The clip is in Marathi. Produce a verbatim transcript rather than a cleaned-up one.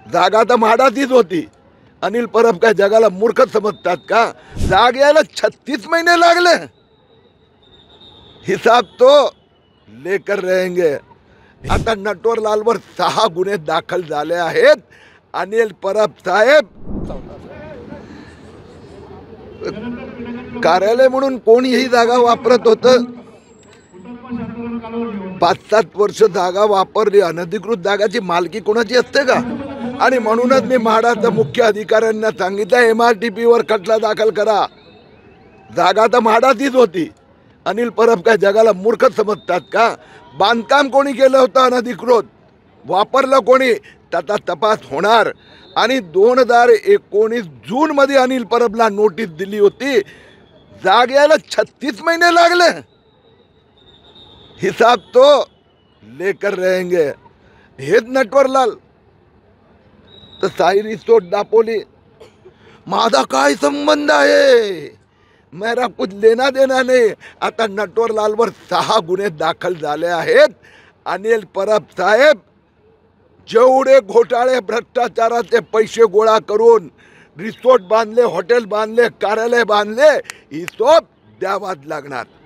जागा तर म्हाडाचीच होती। अनिल परब काय जगाला मूर्ख समजतात का? जागेला छत्तीस महीने लागले। हिसाब तो लेकर रहेंगे। आता नटवरलालवर सहा गुन्हे दाखल झाले आहेत। अनिल परब साहेब कार्यालय म्हणून कोणी ही जागा वापरत होतं। पाच सात वर्ष जागा वापरली। अनधिकृत जागाची मालकी कोणाची असते का? आणि म्हणूनच मी म्हाडाच्या मुख्य अधिकाऱ्यांना सांगितलं एम आर टी पी वर खटला दाखल करा। जागा तर म्हाडाचीच होती। अनिल परब काय जगाला मूर्ख समजतात का? बांधकाम कोणी केलं होतं अनधिकृत, वापरलं कोणी, त्याचा तपास होणार। आणि दोन हजार एकोणीस जून मध्ये अनिल परबला नोटीस दिली होती। जागेला छत्तीस महीने लागले। हिसाब तो लेकर रहेंगे। हेच नटवरलाल तर साई रिसोर्ट दापोली माझा काय संबंध आहे? मेरा कुछ लेना देना नहीं। आता नटवरलालवर सहा गुन्हे दाखल झाले आहेत। अनिल परब साहेब जेवढे घोटाळे भ्रष्टाचाराचे पैसे गोळा करून रिसोर्ट बांधले, हॉटेल बांधले, कार्यालय बांधले, हिशोब द्यावाच लागणार।